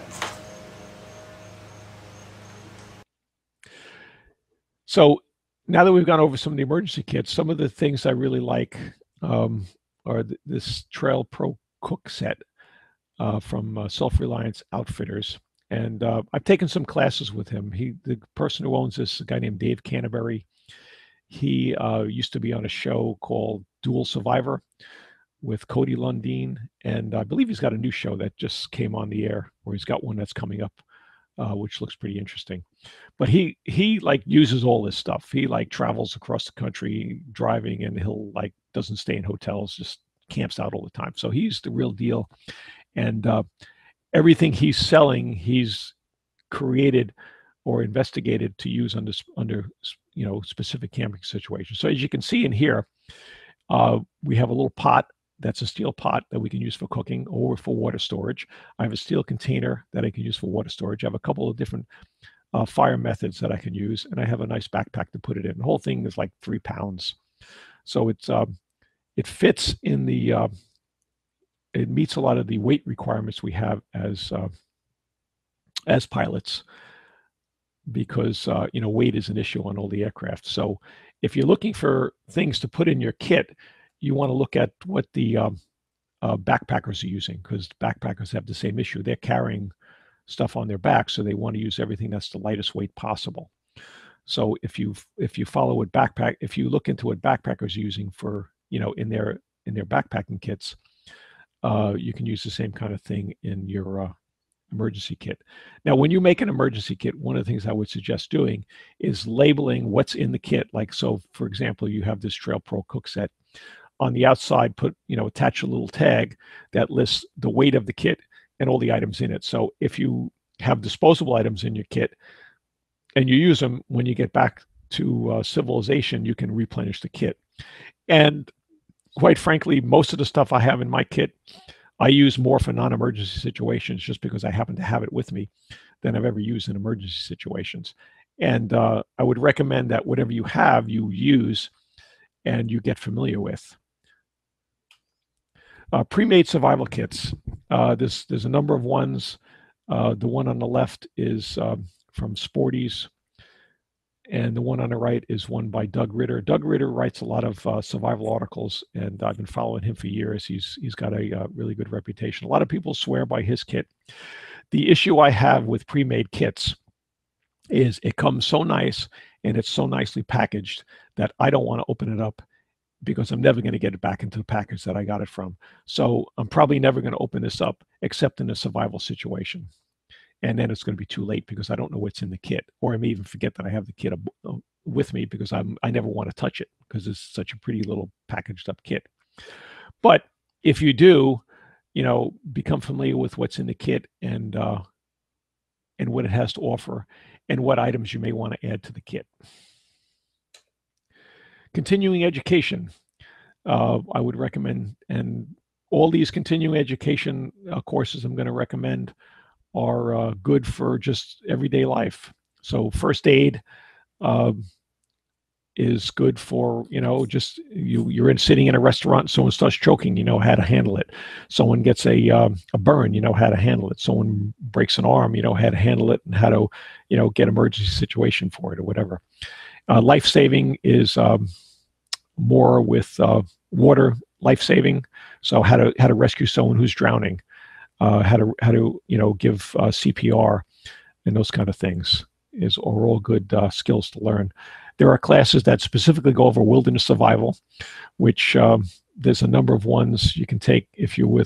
So now that we've gone over some of the emergency kits, some of the things I really like um, are th this Trail Pro Cook set uh, from uh, Self-Reliance Outfitters. And uh, I've taken some classes with him. He, the person who owns this, a guy named Dave Canterbury, he uh, used to be on a show called Dual Survivor with Cody Lundeen. And I believe he's got a new show that just came on the air, or he's got one that's coming up, uh, which looks pretty interesting. But he, he like uses all this stuff. He like travels across the country driving, and he'll like doesn't stay in hotels, just camps out all the time. So he's the real deal. And uh, everything he's selling, he's created or investigated to use under, under you know, specific camping situations. So as you can see in here, uh, we have a little pot that's a steel pot that we can use for cooking or for water storage. I have a steel container that I can use for water storage. I have a couple of different uh, fire methods that I can use, and I have a nice backpack to put it in. The whole thing is like three pounds. So it's uh, it fits in the, uh, it meets a lot of the weight requirements we have as uh, as pilots, because uh, you know, weight is an issue on all the aircraft. So if you're looking for things to put in your kit, you want to look at what the um, uh, backpackers are using, because backpackers have the same issue. They're carrying stuff on their back, so they want to use everything that's the lightest weight possible. So if you if you follow what backpack, if you look into what backpackers are using for, you know, in their in their backpacking kits, uh, you can use the same kind of thing in your uh, emergency kit. Now, when you make an emergency kit, one of the things I would suggest doing is labeling what's in the kit. Like, so for example, you have this Trail Pro Cook set. On the outside, put, you know, attach a little tag that lists the weight of the kit and all the items in it. So if you have disposable items in your kit and you use them, when you get back to uh, civilization, you can replenish the kit. And quite frankly, most of the stuff I have in my kit, I use more for non-emergency situations just because I happen to have it with me than I've ever used in emergency situations. And uh, I would recommend that whatever you have, you use and you get familiar with. Uh, pre-made survival kits. Uh, there's, there's a number of ones. Uh, the one on the left is um, from Sporties, and the one on the right is one by Doug Ritter. Doug Ritter writes a lot of uh, survival articles, and I've been following him for years. He's he's got a uh, really good reputation. A lot of people swear by his kit. The issue I have with pre-made kits is it comes so nice and it's so nicely packaged that I don't want to open it up, because I'm never going to get it back into the package that I got it from. So I'm probably never going to open this up except in a survival situation. And then it's going to be too late because I don't know what's in the kit, or I may even forget that I have the kit with me because I'm, I never want to touch it because it's such a pretty little packaged up kit. But if you do, you know, become familiar with what's in the kit and, uh, and what it has to offer and what items you may want to add to the kit. Continuing education, uh, I would recommend, and all these continuing education uh, courses I'm going to recommend are uh, good for just everyday life. So first aid uh, is good for, you know, just you, you're in sitting in a restaurant, someone starts choking, you know how to handle it. Someone gets a, um, a burn, you know how to handle it. Someone breaks an arm, you know how to handle it and how to, you know, get emergency situation for it or whatever. Uh, life-saving is um, more with uh, water life-saving. So how to how to rescue someone who's drowning, uh, how to how to you know give uh, C P R, and those kind of things is are all good uh, skills to learn. There are classes that specifically go over wilderness survival, which um, there's a number of ones you can take if you're with like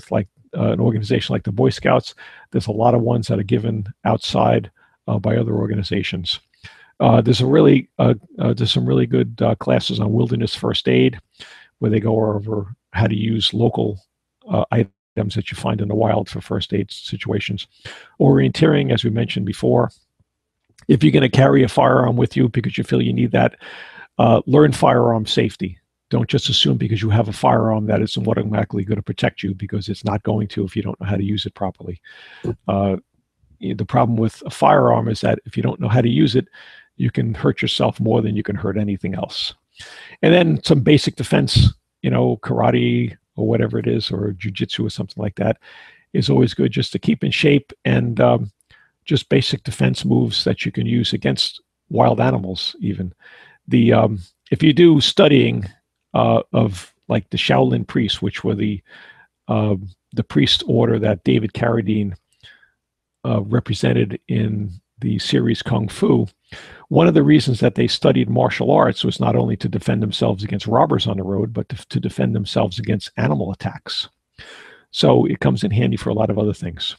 uh, an organization like the Boy Scouts. There's a lot of ones that are given outside uh, by other organizations. Uh, there's a really uh, uh, there's some really good uh, classes on wilderness first aid, where they go over how to use local uh, items that you find in the wild for first aid situations. Orienteering, as we mentioned before. If you're going to carry a firearm with you because you feel you need that, uh, learn firearm safety. Don't just assume because you have a firearm that it's automatically going to protect you, because it's not going to if you don't know how to use it properly. Uh, the problem with a firearm is that if you don't know how to use it, you can hurt yourself more than you can hurt anything else. And then some basic defense, you know, karate or whatever it is, or jujitsu or something like that, is always good just to keep in shape, and um, just basic defense moves that you can use against wild animals even. The um, if you do studying uh, of like the Shaolin priests, which were the uh, the priest order that David Carradine uh, represented in the series Kung Fu, one of the reasons that they studied martial arts was not only to defend themselves against robbers on the road, but to, to defend themselves against animal attacks. So it comes in handy for a lot of other things.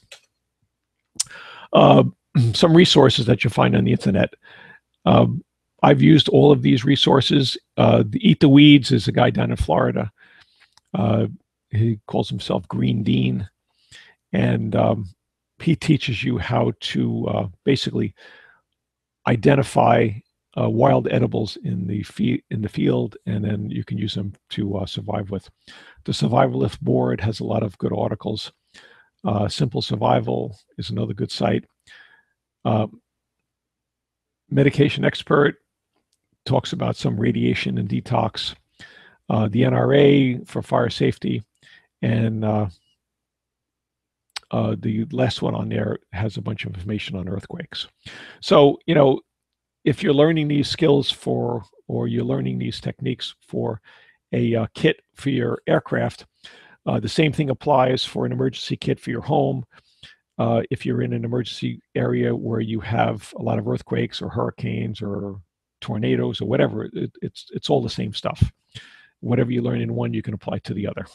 Uh, some resources that you find on the internet. Um, I've used all of these resources. Uh, the Eat the Weeds is a guy down in Florida. Uh, he calls himself Green Dean. And um, he teaches you how to uh, basically identify uh, wild edibles in the in the field, and then you can use them to uh, survive with. The Survivalist Board has a lot of good articles. Uh, Simple Survival is another good site. Uh, Medication Expert talks about some radiation and detox. Uh, the N R A for fire safety, and uh, uh, the last one on there has a bunch of information on earthquakes. So, you know, if you're learning these skills for, or you're learning these techniques for a uh, kit for your aircraft, uh, the same thing applies for an emergency kit for your home. Uh, if you're in an emergency area where you have a lot of earthquakes or hurricanes or tornadoes or whatever, it, it's it's all the same stuff. Whatever you learn in one, you can apply to the other.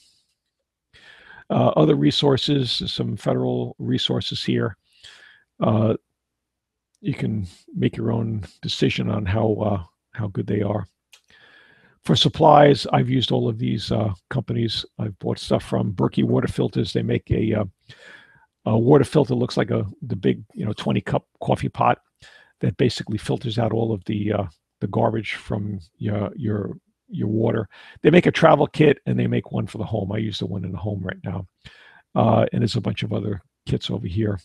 Uh, other resources, some federal resources here. Uh, you can make your own decision on how uh, how good they are. For supplies, I've used all of these uh, companies. I've bought stuff from Berkey Water Filters. They make a, uh, a water filter, looks like a the big, you know, twenty cup coffee pot that basically filters out all of the uh, the garbage from your your your water. They make a travel kit, and they make one for the home. I use the one in the home right now, uh, and there's a bunch of other kits over here.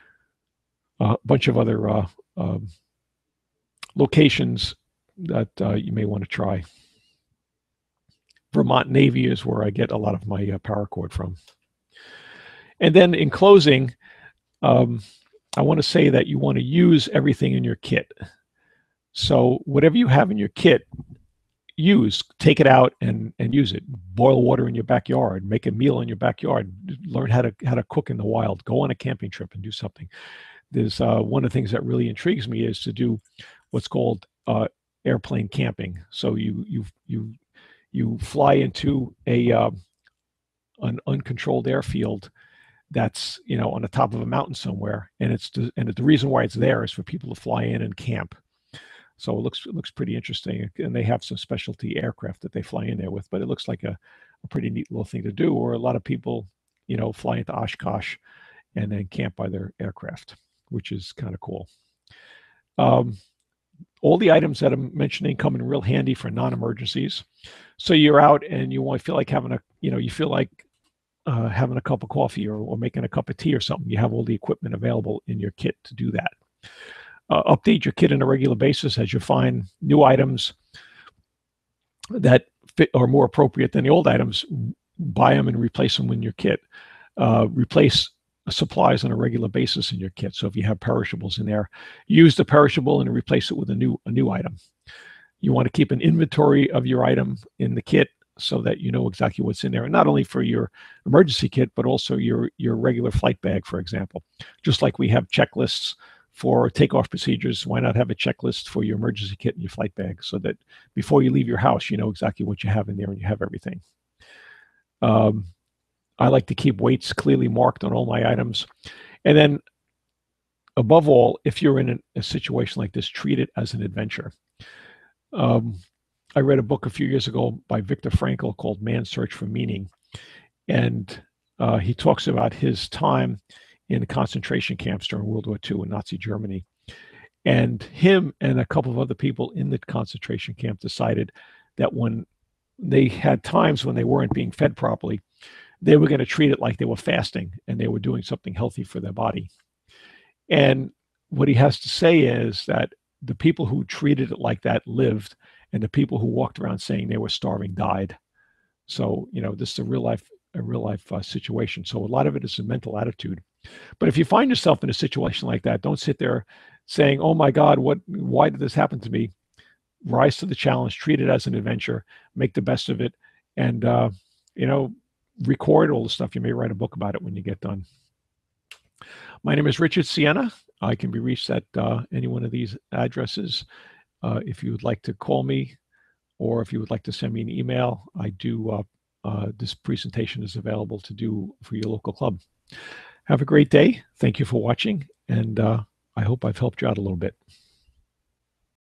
A uh, bunch of other uh, um, locations that uh, you may want to try. Vermont Navy is where I get a lot of my uh, paracord from. And then in closing, um, I want to say that you want to use everything in your kit. So whatever you have in your kit, use, take it out and, and use it. Boil water in your backyard, make a meal in your backyard, learn how to, how to cook in the wild, go on a camping trip and do something. There's uh, one of the things that really intrigues me is to do what's called uh, airplane camping. So you, you, you, you fly into a uh, an uncontrolled airfield that's, you know, on the top of a mountain somewhere, and it's to, and the reason why it's there is for people to fly in and camp. So it looks it looks pretty interesting, and they have some specialty aircraft that they fly in there with. But it looks like a, a pretty neat little thing to do. Or a lot of people, you know, fly into Oshkosh and then camp by their aircraft, which is kind of cool. Um, all the items that I'm mentioning come in real handy for non-emergencies. So you're out and you want to feel like having a, you know, you feel like uh, having a cup of coffee or, or making a cup of tea or something. You have all the equipment available in your kit to do that. Uh, update your kit on a regular basis as you find new items that fit or more appropriate than the old items. Buy them and replace them in your kit. Uh, replace supplies on a regular basis in your kit. So if you have perishables in there, use the perishable and replace it with a new a new item. You want to keep an inventory of your item in the kit so that you know exactly what's in there, and not only for your emergency kit, but also your your regular flight bag, for example. Just like we have checklists for takeoff procedures, why not have a checklist for your emergency kit and your flight bag, so that before you leave your house, you know exactly what you have in there and you have everything. Um, I like to keep weights clearly marked on all my items. And then above all, if you're in a, a situation like this, treat it as an adventure. Um, I read a book a few years ago by Viktor Frankl called Man's Search for Meaning. And uh, he talks about his time in concentration camps during World War Two in Nazi Germany. And him and a couple of other people in the concentration camp decided that when they had times when they weren't being fed properly, they were going to treat it like they were fasting and they were doing something healthy for their body. And what he has to say is that the people who treated it like that lived, and the people who walked around saying they were starving died. So, you know, this is a real life, a real life uh, situation. So a lot of it is a mental attitude. But if you find yourself in a situation like that, don't sit there saying, "Oh my God, what? Why did this happen to me?" Rise to the challenge, treat it as an adventure, make the best of it, and uh, you know, record all the stuff. You may write a book about it when you get done. My name is Richard Sienna. I can be reached at uh, any one of these addresses. Uh, if you would like to call me, or if you would like to send me an email, I do. Uh, uh, this presentation is available to do for your local club. Have a great day. Thank you for watching, and uh, I hope I've helped you out a little bit.